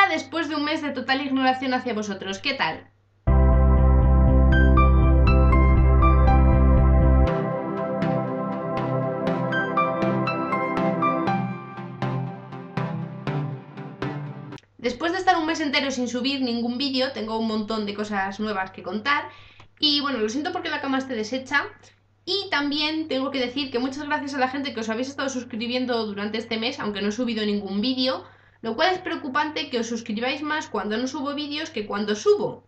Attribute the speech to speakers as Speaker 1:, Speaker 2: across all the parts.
Speaker 1: Hola, después de un mes de total ignoración hacia vosotros, ¿qué tal? Después de estar un mes entero sin subir ningún vídeo, tengo un montón de cosas nuevas que contar. Y bueno, lo siento porque la cama esté deshecha. Y también tengo que decir que muchas gracias a la gente que os habéis estado suscribiendo durante este mes, aunque no he subido ningún vídeo, lo cual es preocupante que os suscribáis más cuando no subo vídeos que cuando subo.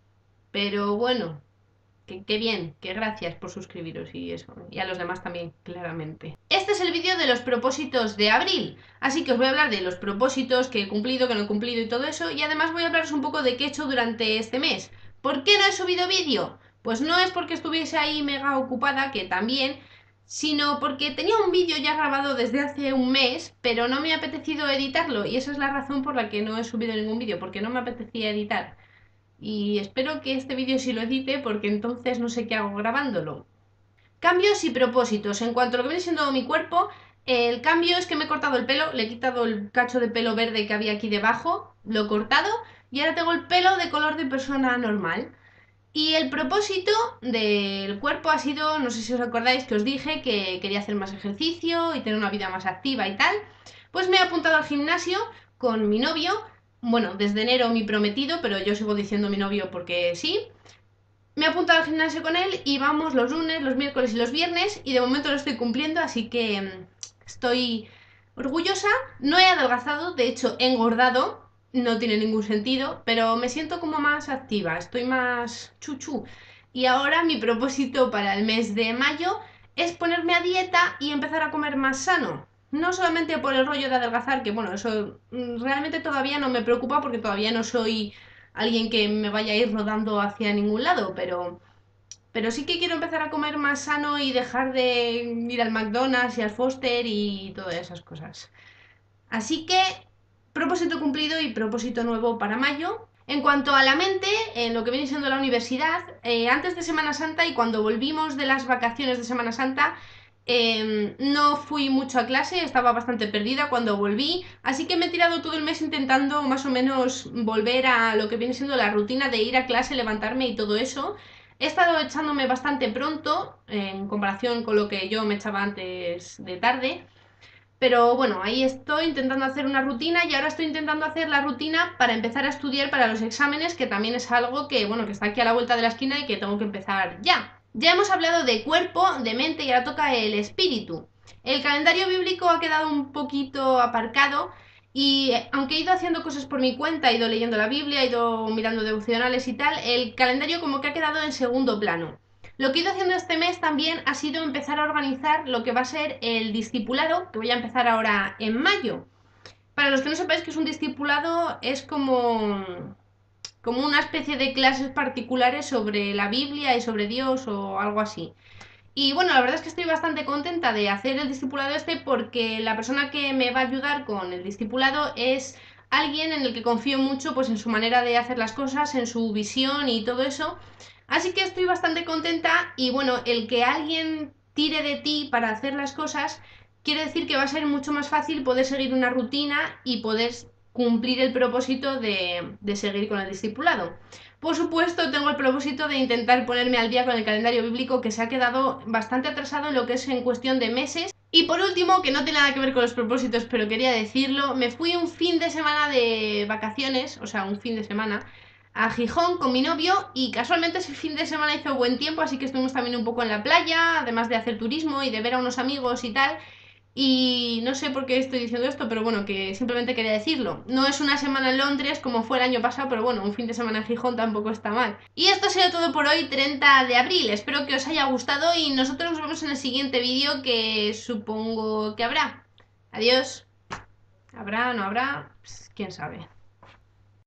Speaker 1: Pero bueno, qué bien, que gracias por suscribiros y eso, y a los demás también, claramente. Este es el vídeo de los propósitos de abril, así que os voy a hablar de los propósitos que he cumplido, que no he cumplido y todo eso, y además voy a hablaros un poco de qué he hecho durante este mes. ¿Por qué no he subido vídeo? Pues no es porque estuviese ahí mega ocupada, que también, sino porque tenía un vídeo ya grabado desde hace un mes, pero no me ha apetecido editarlo, y esa es la razón por la que no he subido ningún vídeo, porque no me apetecía editar. Y espero que este vídeo sí lo edite porque entonces no sé qué hago grabándolo. Cambios y propósitos. En cuanto a lo que viene siendo mi cuerpo, el cambio es que me he cortado el pelo, le he quitado el cacho de pelo verde que había aquí debajo, lo he cortado y ahora tengo el pelo de color de persona normal. Y el propósito del cuerpo ha sido, no sé si os acordáis que os dije que quería hacer más ejercicio y tener una vida más activa y tal. Pues me he apuntado al gimnasio con mi novio. Bueno, desde enero mi prometido, pero yo sigo diciendo mi novio porque sí. Me he apuntado al gimnasio con él y vamos los lunes, los miércoles y los viernes y de momento lo estoy cumpliendo, así que estoy orgullosa. No he adelgazado, de hecho he engordado, no tiene ningún sentido, pero me siento como más activa, estoy más chuchu. Y ahora mi propósito para el mes de mayo es ponerme a dieta y empezar a comer más sano. No solamente por el rollo de adelgazar, que bueno, eso realmente todavía no me preocupa porque todavía no soy alguien que me vaya a ir rodando hacia ningún lado, pero sí que quiero empezar a comer más sano y dejar de ir al McDonald's y al Foster y todas esas cosas. Así que propósito cumplido y propósito nuevo para mayo. En cuanto a la mente, en lo que viene siendo la universidad, antes de Semana Santa y cuando volvimos de las vacaciones de Semana Santa, no fui mucho a clase, estaba bastante perdida cuando volví, así que me he tirado todo el mes intentando más o menos volver a lo que viene siendo la rutina de ir a clase, levantarme y todo eso. He estado echándome bastante pronto en comparación con lo que yo me echaba antes de tarde. Pero bueno, ahí estoy intentando hacer una rutina y ahora estoy intentando hacer la rutina para empezar a estudiar para los exámenes, que también es algo que, bueno, que está aquí a la vuelta de la esquina y que tengo que empezar ya. Ya hemos hablado de cuerpo, de mente y ahora toca el espíritu. El calendario bíblico ha quedado un poquito aparcado y aunque he ido haciendo cosas por mi cuenta, he ido leyendo la Biblia, he ido mirando devocionales y tal, el calendario como que ha quedado en segundo plano. Lo que he ido haciendo este mes también ha sido empezar a organizar lo que va a ser el discipulado, que voy a empezar ahora en mayo. Para los que no sepáis qué es un discipulado, es como una especie de clases particulares sobre la Biblia y sobre Dios o algo así. Y bueno, la verdad es que estoy bastante contenta de hacer el discipulado este porque la persona que me va a ayudar con el discipulado es alguien en el que confío mucho pues en su manera de hacer las cosas, en su visión y todo eso. Así que estoy bastante contenta y bueno, el que alguien tire de ti para hacer las cosas quiere decir que va a ser mucho más fácil poder seguir una rutina y poder cumplir el propósito de seguir con el discipulado. Por supuesto, tengo el propósito de intentar ponerme al día con el calendario bíblico que se ha quedado bastante atrasado en lo que es en cuestión de meses. Y por último, que no tiene nada que ver con los propósitos, pero quería decirlo, me fui un fin de semana de vacaciones, o sea, un fin de semana, a Gijón con mi novio y casualmente ese fin de semana hizo buen tiempo, así que estuvimos también un poco en la playa, además de hacer turismo y de ver a unos amigos y tal. Y no sé por qué estoy diciendo esto, pero bueno, que simplemente quería decirlo. No es una semana en Londres como fue el año pasado, pero bueno, un fin de semana en Gijón tampoco está mal. Y esto ha sido todo por hoy, 30 de abril. Espero que os haya gustado y nosotros nos vemos en el siguiente vídeo que supongo que habrá. Adiós. ¿Habrá? ¿No habrá? Pues, quién sabe.